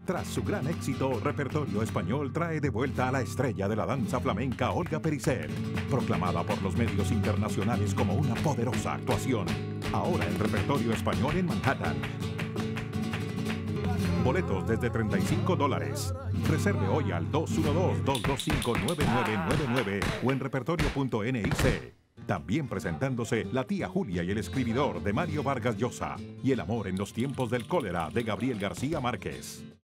Tras su gran éxito, Repertorio Español trae de vuelta a la estrella de la danza flamenca Olga Perisser, proclamada por los medios internacionales como una poderosa actuación. Ahora en Repertorio Español en Manhattan. Boletos desde $35. Reserve hoy al 212-225-9999 o en repertorio.nic. También presentándose La tía Julia y el escribidor de Mario Vargas Llosa y El amor en los tiempos del cólera de Gabriel García Márquez.